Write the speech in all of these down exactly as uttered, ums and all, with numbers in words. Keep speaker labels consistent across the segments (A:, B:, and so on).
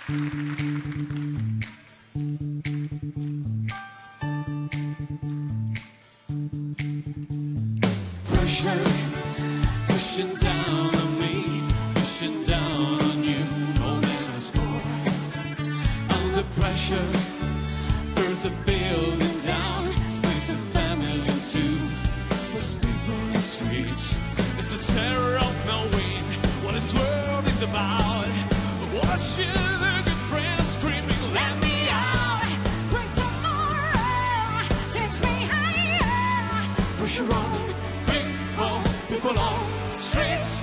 A: Pressure, pushing down on me, pushing down on you. No man has scored. Under pressure, earth a building down, splits a family in two. There's people in the streets. It's the terror of knowing what this world is about. Watching a good friend screaming, let me out.
B: Bring tomorrow, takes me higher.
A: Pressure on people, people on the streets.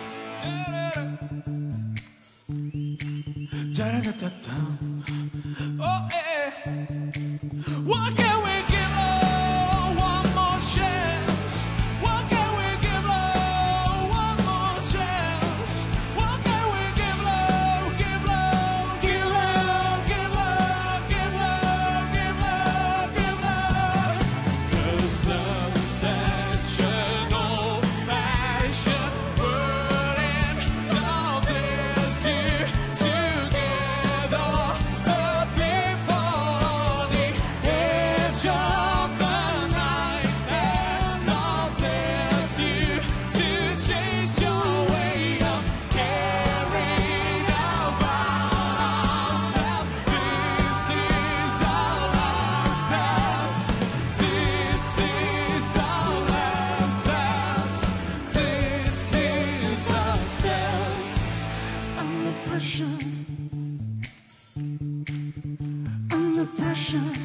A: Da-da-da-da-da. Oh yeah. What can we give love one more chance? What can we give love one more chance? What can we give love, give love, give love, give love, give love, give love, give love? 'Cause love is such an old-fashioned word, and love is you together. The people on the edge of the night, and love tells you to chase your way of caring about ourselves. This is our lifestyles. This is our lifestyles. This is ourselves. Under pressure, under pressure.